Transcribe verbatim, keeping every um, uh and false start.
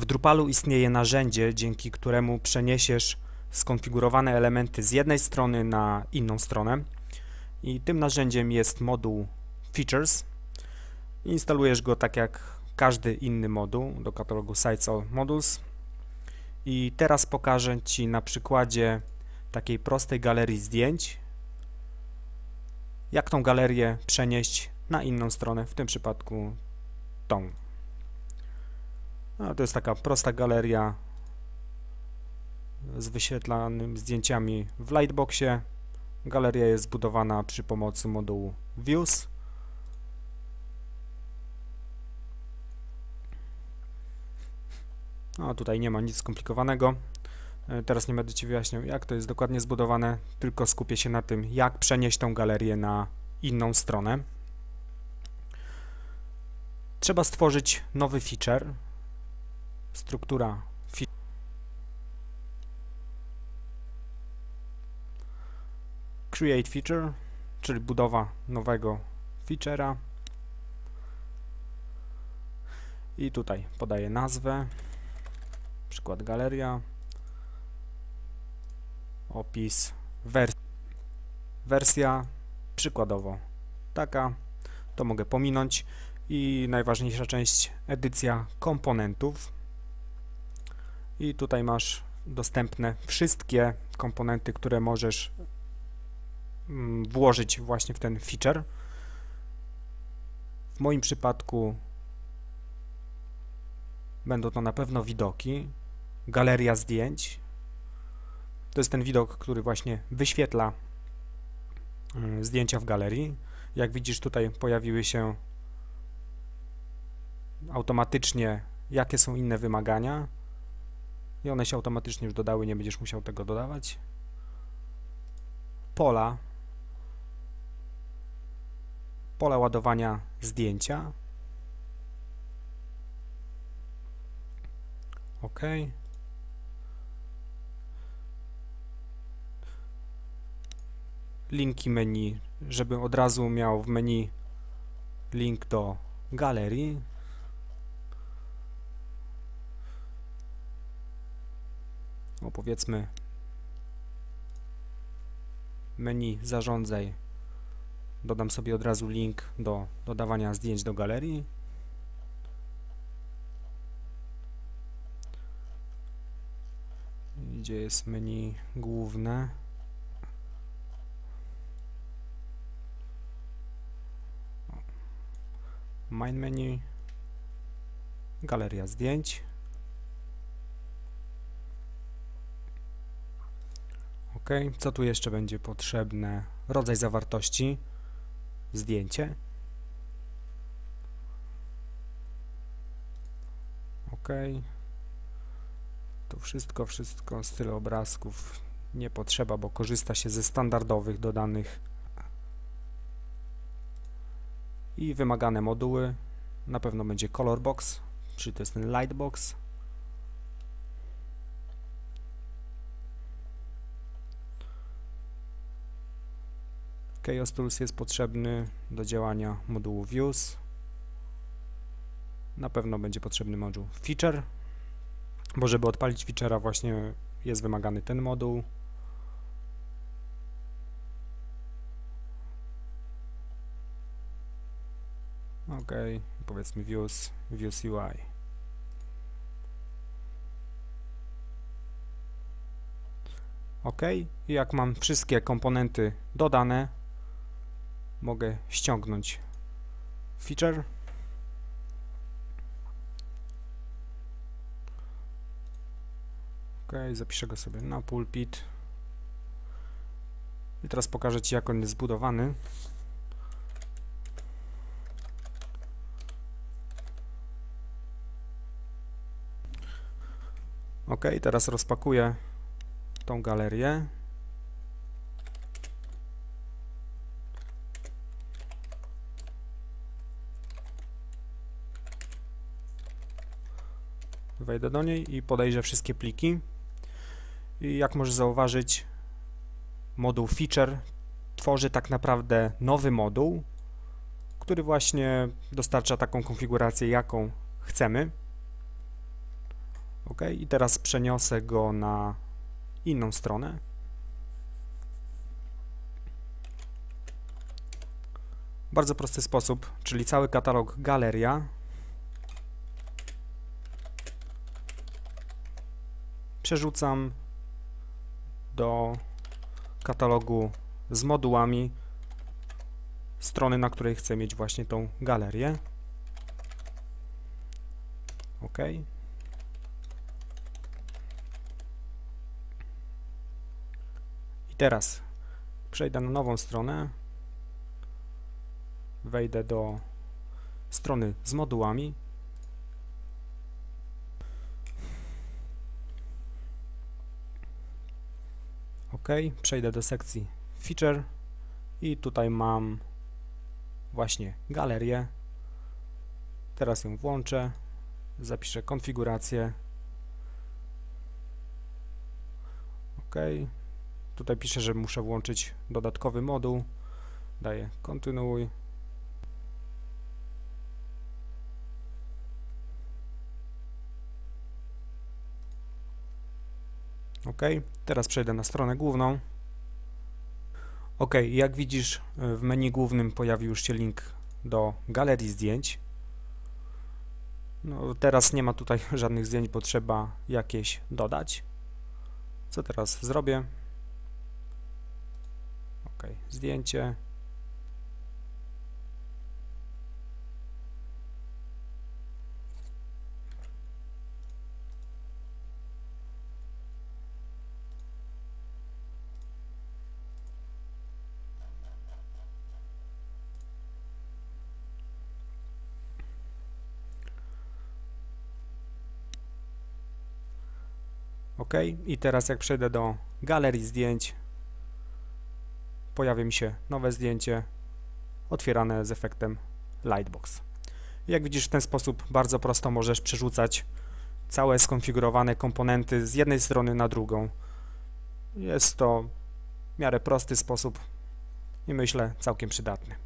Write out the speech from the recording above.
W Drupalu istnieje narzędzie, dzięki któremu przeniesiesz skonfigurowane elementy z jednej strony na inną stronę. I tym narzędziem jest moduł Features. Instalujesz go tak jak każdy inny moduł do katalogu Sites or Modules. I teraz pokażę Ci na przykładzie takiej prostej galerii zdjęć, jak tą galerię przenieść na inną stronę, w tym przypadku tą. No, to jest taka prosta galeria z wyświetlanymi zdjęciami w Lightboxie. Galeria jest zbudowana przy pomocy modułu Views. No, tutaj nie ma nic skomplikowanego. Teraz nie będę Ci wyjaśniał, jak to jest dokładnie zbudowane, tylko skupię się na tym, jak przenieść tą galerię na inną stronę. Trzeba stworzyć nowy feature. Struktura feature. Create feature, czyli budowa nowego feature'a. I tutaj podaję nazwę, przykład galeria, opis, wers wersja, przykładowo taka, to mogę pominąć. I najważniejsza część, edycja komponentów. I tutaj masz dostępne wszystkie komponenty, które możesz mm, włożyć właśnie w ten feature. W moim przypadku będą to na pewno widoki, galeria zdjęć. To jest ten widok, który właśnie wyświetla y, zdjęcia w galerii. Jak widzisz, tutaj pojawiły się automatycznie, jakie są inne wymagania i one się automatycznie już dodały, nie będziesz musiał tego dodawać. Pola, pola ładowania zdjęcia. OK. Linki menu, żeby od razu miał w menu link do galerii. No, powiedzmy menu zarządzaj, dodam sobie od razu link do dodawania zdjęć do galerii. Gdzie jest menu główne? Main menu, galeria zdjęć. OK, co tu jeszcze będzie potrzebne? Rodzaj zawartości, zdjęcie. OK. To wszystko, wszystko, styl obrazków nie potrzeba, bo korzysta się ze standardowych dodanych. I wymagane moduły, na pewno będzie color box, czyli to jest ten lightbox. Chaos Tools jest potrzebny do działania modułu Views. Na pewno będzie potrzebny moduł Feature, bo żeby odpalić feature'a właśnie jest wymagany ten moduł. OK, powiedzmy Views, Views U I. OK, i jak mam wszystkie komponenty dodane, mogę ściągnąć feature. OK, zapiszę go sobie na pulpit. I teraz pokażę Ci, jak on jest zbudowany. OK, teraz rozpakuję tą galerię. Wejdę do niej i podejrzę wszystkie pliki. I jak możesz zauważyć, moduł Feature tworzy tak naprawdę nowy moduł, który właśnie dostarcza taką konfigurację, jaką chcemy. OK, i teraz przeniosę go na inną stronę. Bardzo prosty sposób, czyli cały katalog galeria. Przerzucam do katalogu z modułami strony, na której chcę mieć właśnie tą galerię. OK. I teraz przejdę na nową stronę. Wejdę do strony z modułami. OK, przejdę do sekcji Feature i tutaj mam właśnie galerię. Teraz ją włączę, zapiszę konfigurację. OK, tutaj piszę, że muszę włączyć dodatkowy moduł. Daję kontynuuj. OK, teraz przejdę na stronę główną. OK, jak widzisz, w menu głównym pojawił już się link do galerii zdjęć. No, teraz nie ma tutaj żadnych zdjęć, bo trzeba jakieś dodać. Co teraz zrobię? OK, zdjęcie. OK, i teraz jak przejdę do galerii zdjęć, pojawi mi się nowe zdjęcie otwierane z efektem Lightbox. Jak widzisz, w ten sposób bardzo prosto możesz przerzucać całe skonfigurowane komponenty z jednej strony na drugą. Jest to w miarę prosty sposób i myślę całkiem przydatny.